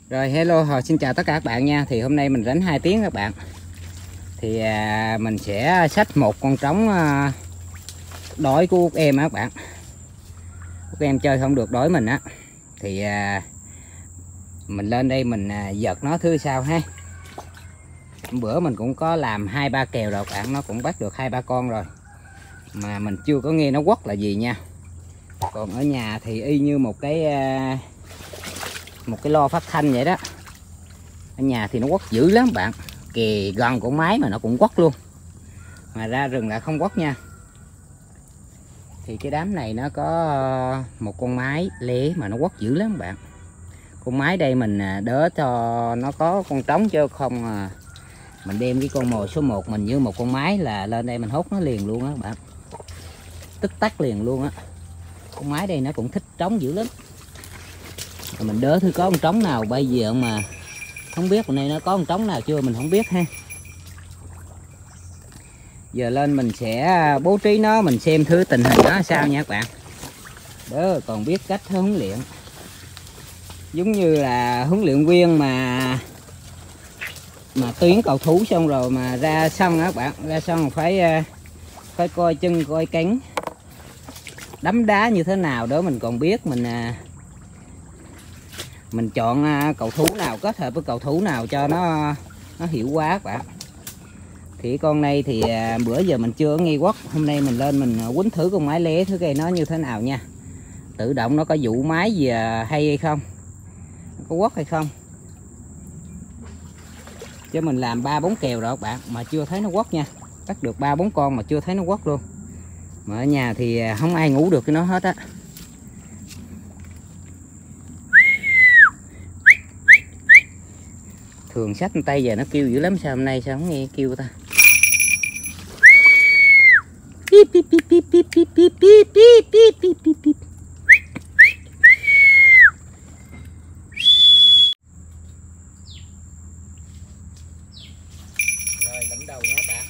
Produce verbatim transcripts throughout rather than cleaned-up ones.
Rồi hello, hồi xin chào tất cả các bạn nha. Thì hôm nay mình đánh hai tiếng các bạn. Thì à, mình sẽ xách một con trống à, đói của Út em á các bạn. Út em chơi không được đói mình á. Thì à, mình lên đây mình à, giật nó thứ sao ha. Bữa mình cũng có làm hai ba kèo rồi các bạn, nó cũng bắt được hai ba con rồi. Mà mình chưa có nghe nó quất là gì nha. Còn ở nhà thì y như một cái à, một cái lo phát thanh vậy đó. Ở nhà thì nó quất dữ lắm bạn, kì gần con máy mà nó cũng quất luôn, mà ra rừng lại không quất nha. Thì cái đám này nó có một con mái lé mà nó quất dữ lắm bạn. Con mái đây mình đỡ cho nó có con trống chứ không à, mình đem cái con mồi số một mình như một con mái là lên đây mình hút nó liền luôn á bạn, tức tắc liền luôn á. Con mái đây nó cũng thích trống dữ lắm, mà mình đỡ thử có con trống nào bây giờ mà không biết hôm nay nó có con trống nào chưa mình không biết ha. Giờ lên mình sẽ bố trí nó, mình xem thử tình hình nó sao nha các bạn. Đó, còn biết cách huấn luyện giống như là huấn luyện viên mà mà tuyển cầu thủ xong rồi mà ra sân á các bạn, ra sân phải phải coi chân coi cánh đấm đá như thế nào đó mình còn biết. Mình mình chọn cầu thủ nào kết hợp với cầu thủ nào cho nó nó hiệu quả các bạn. Thì con này thì bữa giờ mình chưa nghe quất, hôm nay mình lên mình quýnh thử con máy lé thử cây nó như thế nào nha. Tự động nó có vụ máy gì hay hay không, có quất hay không, chứ mình làm ba bốn kèo rồi các bạn mà chưa thấy nó quất nha. Bắt được ba bốn con mà chưa thấy nó quất luôn. Mà ở nhà thì không ai ngủ được cái nó hết á. Thường xách tay giờ nó kêu dữ lắm, sao hôm nay sao không nghe kêu ta. Pip pip pip pip pip pip pip pip pip pip pip pip. Rồi đấm đầu nha bạn.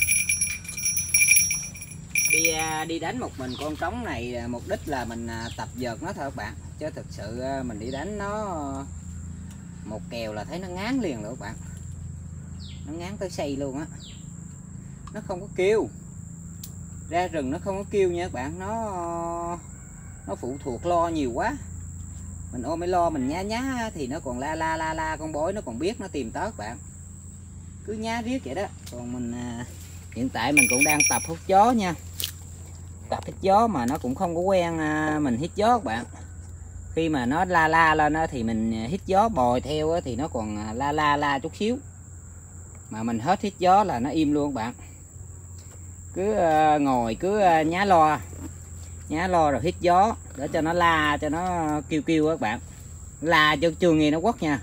Đi đi đánh một mình con trống này mục đích là mình tập vợt nó thôi các bạn, chứ thực sự mình đi đánh nó một kèo là thấy nó ngán liền rồi các bạn. Nó ngán tới xây luôn á. Nó không có kêu. Ra rừng nó không có kêu nha các bạn, nó nó phụ thuộc lo nhiều quá. Mình ôm mấy lo mình nhá nhá thì nó còn la la la la, con bói nó còn biết nó tìm tới các bạn. Cứ nhá riết vậy đó. Còn mình à, hiện tại mình cũng đang tập hút gió nha. Tập hít gió mà nó cũng không có quen à, mình hít gió các bạn. Khi mà nó la la lên thì mình hít gió bồi theo thì nó còn la la la chút xíu. Mà mình hết hít gió là nó im luôn các bạn. Cứ uh, ngồi cứ uh, nhá lo nhá lo rồi hít gió để cho nó la, cho nó kêu kêu các bạn. La cho chưa nghe nó quất nha.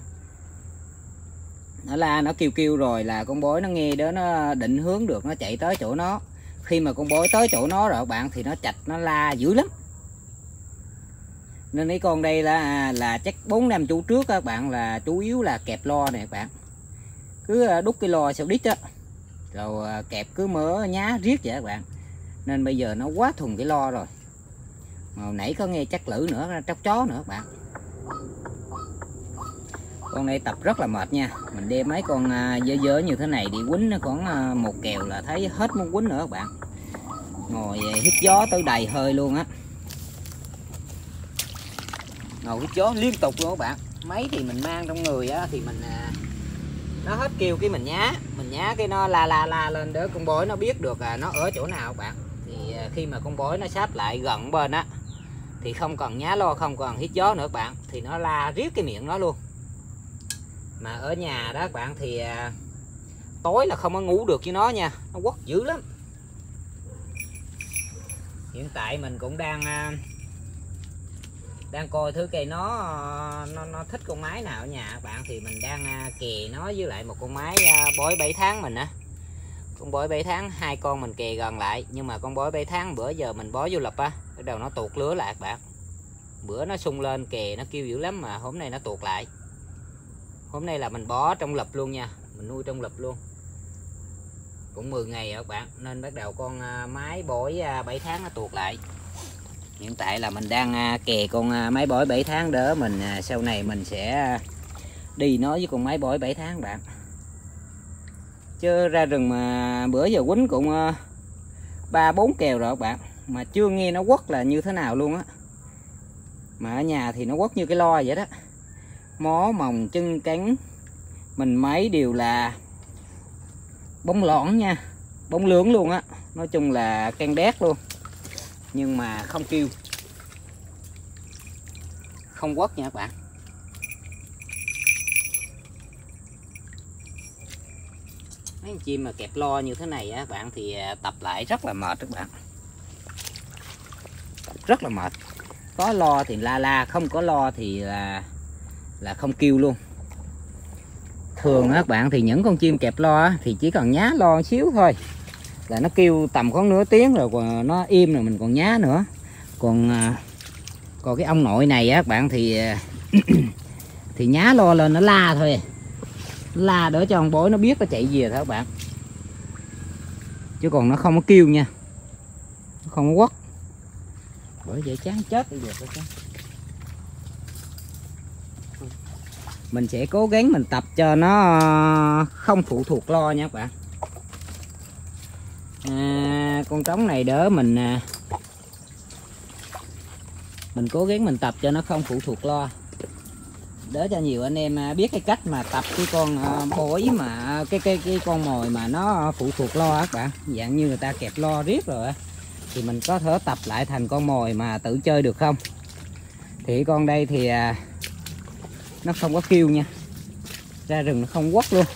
Nó la nó kêu kêu rồi là con bói nó nghe đó, nó định hướng được nó chạy tới chỗ nó. Khi mà con bói tới chỗ nó rồi các bạn thì nó chạch nó la dữ lắm. Nên cái con đây là là chắc bốn năm chú trước các bạn là chủ yếu là kẹp lo nè các bạn. Cứ đút cái lo sau đít á, rồi kẹp cứ mỡ nhá riết vậy các bạn. Nên bây giờ nó quá thuần cái lo rồi. Mà hồi nãy có nghe chắc lử nữa, tróc chó nữa các bạn. Con này tập rất là mệt nha. Mình đem mấy con dơ dơ như thế này đi quýnh nó còn một kèo là thấy hết muốn quýnh nữa các bạn. Ngồi hít gió tới đầy hơi luôn á. Ngồi hít gió liên tục luôn các bạn. Máy thì mình mang trong người á thì mình nó hết kêu cái mình nhá, mình nhá cái nó la la la lên để con bói nó biết được là nó ở chỗ nào các bạn. Thì khi mà con bói nó sáp lại gần bên á thì không cần nhá lo, không cần hít gió nữa các bạn, thì nó la riết cái miệng nó luôn. Mà ở nhà đó các bạn thì tối là không có ngủ được với nó nha, nó quất dữ lắm. Hiện tại mình cũng đang đang coi thứ cây nó nó nó thích con mái nào ở nhà các bạn. Thì mình đang kè nó với lại một con mái bói bảy tháng mình á. Con bói bảy tháng hai con mình kè gần lại, nhưng mà con bói bảy tháng bữa giờ mình bó vô lập á, bắt đầu nó tuột lứa lại các bạn. Bữa nó sung lên kè nó kêu dữ lắm mà hôm nay nó tuột lại. Hôm nay là mình bó trong lập luôn nha, mình nuôi trong lập luôn. Cũng mười ngày rồi các bạn, nên bắt đầu con mái bói bảy tháng nó tuột lại. Hiện tại là mình đang kè con máy bói bảy tháng đỡ mình sau này mình sẽ đi nó với con máy bổi bảy tháng bạn. Chứ ra rừng mà bữa giờ quýnh cũng ba bốn kèo rồi các bạn, mà chưa nghe nó quất là như thế nào luôn á. Mà ở nhà thì nó quất như cái lo vậy đó, mó mồng chân cánh mình mấy đều là bóng lõn nha, bóng lưỡng luôn á, nói chung là can đét luôn, nhưng mà không kêu, không quất nha các bạn. Mấy con chim mà kẹp lo như thế này á các bạn thì tập lại rất là mệt các bạn, tập rất là mệt. Có lo thì la la, không có lo thì là là không kêu luôn. Thường các bạn thì những con chim kẹp lo thì chỉ cần nhá lo một xíu thôi là nó kêu tầm khoảng nửa tiếng rồi, còn nó im rồi mình còn nhá nữa. Còn còn cái ông nội này á các bạn thì thì nhá lo lên nó la thôi, la đỡ cho con bối nó biết nó chạy về thôi các bạn, chứ còn nó không có kêu nha, nó không có quất. Bởi vậy chán chết bây giờ. Mình sẽ cố gắng mình tập cho nó không phụ thuộc lo nha các bạn. À, con trống này đỡ mình mình cố gắng mình tập cho nó không phụ thuộc lo, đỡ cho nhiều anh em biết cái cách mà tập cái con bổi mà cái cái cái con mồi mà nó phụ thuộc lo các bạn, dạng như người ta kẹp lo riết rồi thì mình có thể tập lại thành con mồi mà tự chơi được không. Thì con đây thì nó không có kêu nha, ra rừng nó không quất luôn.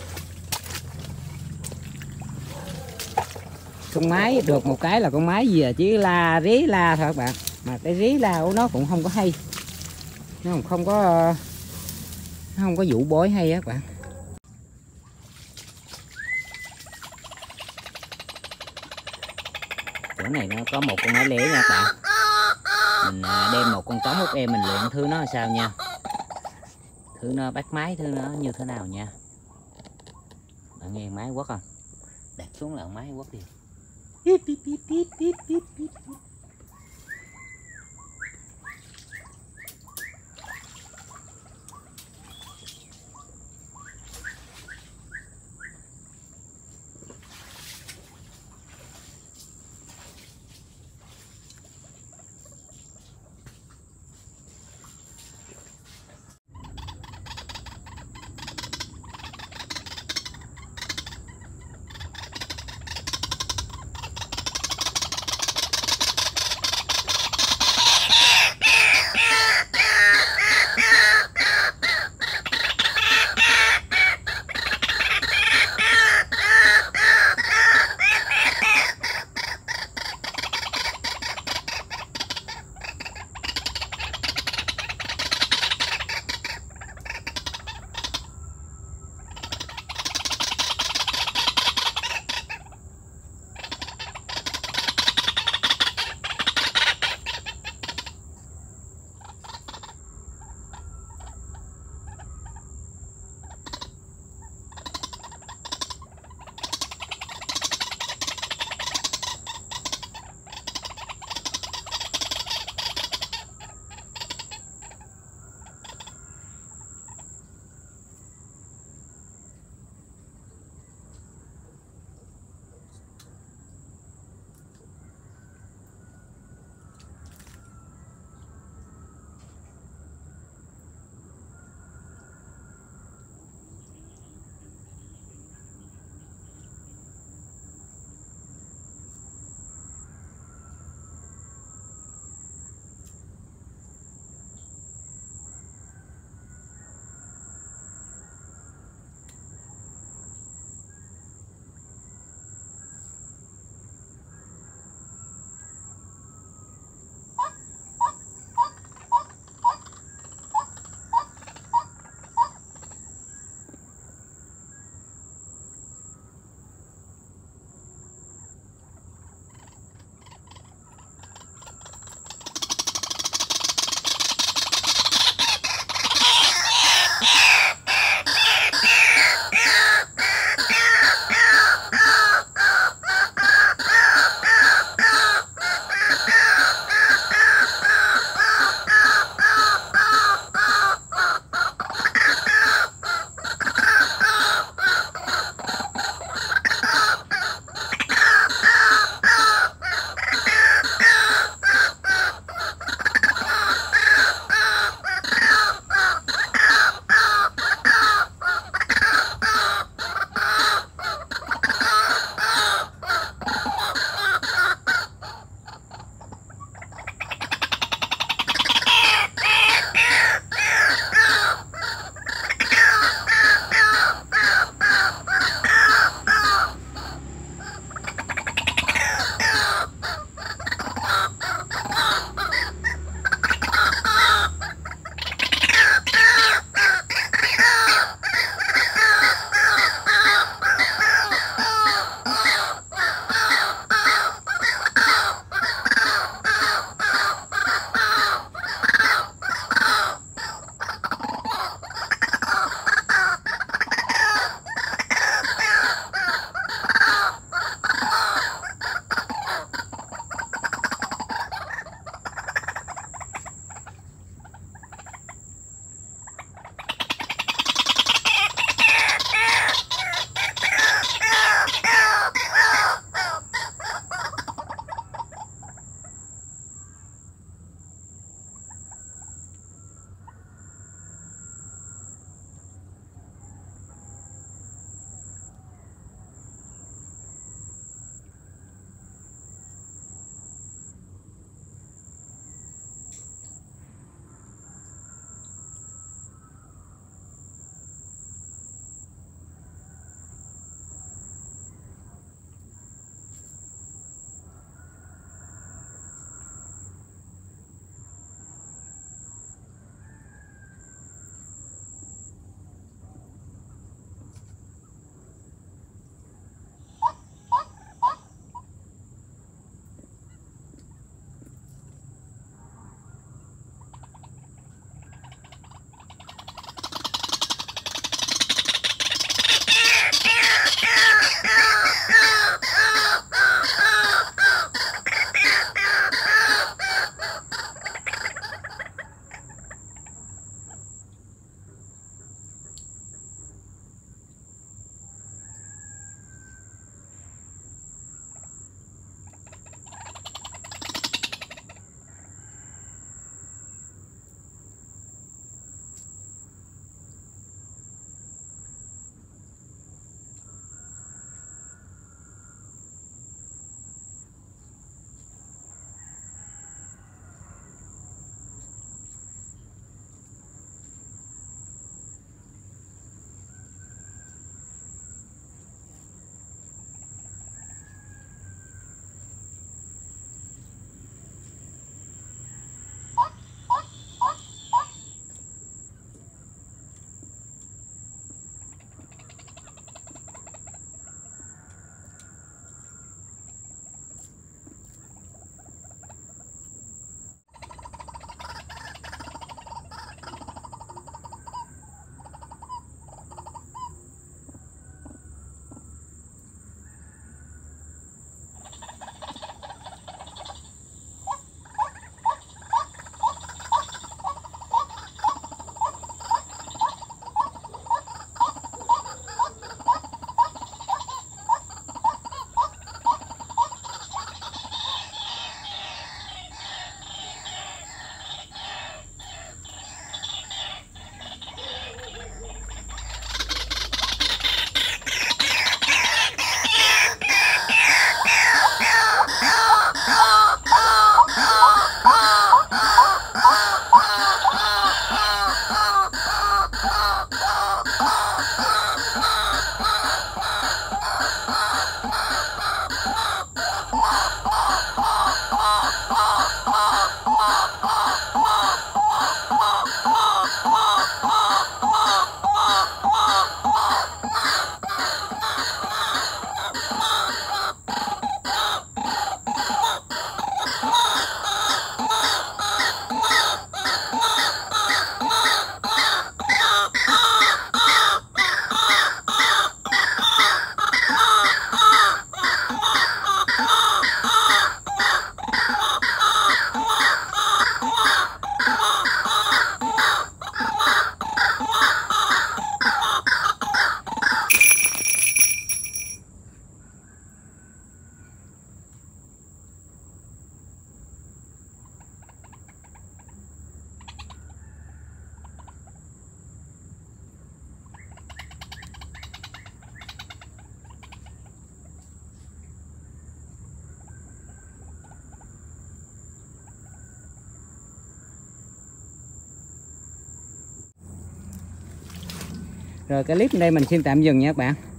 Con máy được một cái là con máy gì à, chỉ la rí la thôi các bạn, mà cái rí la của nó cũng không có hay, nó không có nó không có vụ bối hay á các bạn. Chỗ này nó có một con máy lẻ nha các bạn, mình đem một con trống út em mình luyện thứ nó là sao nha, thứ nó bắt máy, thứ nó như thế nào nha. Bạn nghe máy quất không? Đặt xuống là máy quất đi. Pip, pip, pip, pip, pip, pip, pip. Rồi cái clip đây mình xin tạm dừng nha các bạn.